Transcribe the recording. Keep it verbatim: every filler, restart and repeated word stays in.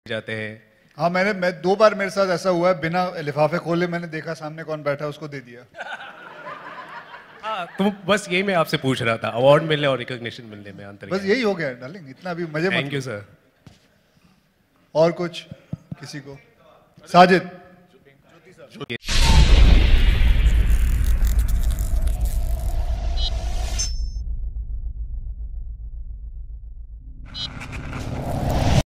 जाते हैं। हाँ, मैंने मैं दो बार मेरे साथ ऐसा हुआ है, बिना लिफाफे खोले मैंने देखा सामने कौन बैठा है, उसको दे दिया। हाँ, तो बस यही मैं आपसे पूछ रहा था, अवार्ड मिलने और रिकॉग्निशन मिलने में अंतर बस क्या है? यही हो गया डार्लिंग, इतना भी मजे मत थैंक यू लो। सर। और कुछ किसी को? साजिद।